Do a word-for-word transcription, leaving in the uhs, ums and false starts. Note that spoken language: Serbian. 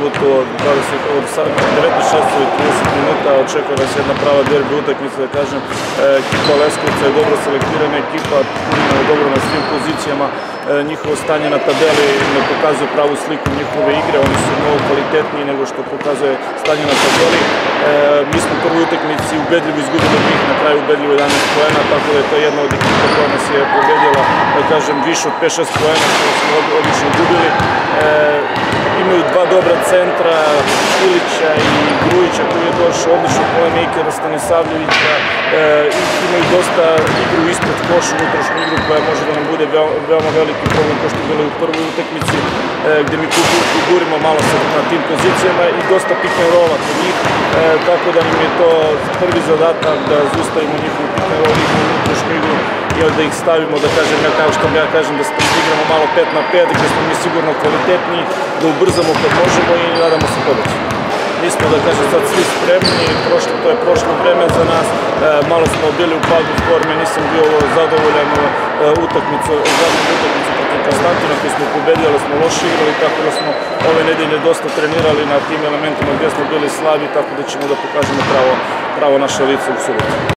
subotu od devetnaest časova i trideset minuta. Očekuje nas jedna prava derbi utakmica, da kažem. Ekipa Leskovca je dobro selektirana ekipa, je dobro na svim pozicijama. Njihovo stanje na tabeli ne pokazuje pravu sliku njihove igre, oni su mnogo kvalitetniji nego što pokazuje stanje na tabeli. Mi smo u prvoj utakmici ubedljivo izgubili od njih, na kraju ubedljivo jedanaest poena, tako da je to jedna od ekipa koja nas je pobedila, da kažem, više od pet šest poena koje smo odlično gubili. Imaju dva dobra centra, Ilića i Grujića koji je došao, odlično playmakera Stanisavljevića. Imaju dosta igru ispred koša, unutrašnju igru koja može da nam bude veoma veliki problem kao što je bilo u prvoj utakmici, gde mi kuburimo malo na tim pozicijama i dosta pick and rolla kod njih, tako da nam je to prvi zadatak da zaustavimo njihovu pick and roll igru, unutrašnju igru i da ih stavimo, da kažem, ja kao što ja kažem, da igramo malo pet na pet, gde smo mi sigurno kvalitetniji, da ubrzamo kad možemo i nadamo se pobedi. Mi smo, da kažem, sad svi spremni, to je prošlo vreme za nas, malo smo bili u padu forme, nisam bio zadovoljan utakmicu, zadnju utakmicu protiv Konstantina koju smo pobedili, ali smo loše igrali, tako da smo ove nedelje dosta trenirali na tim elementima gdje smo bili slabi, tako da ćemo da pokažemo pravo naše lice u subotu.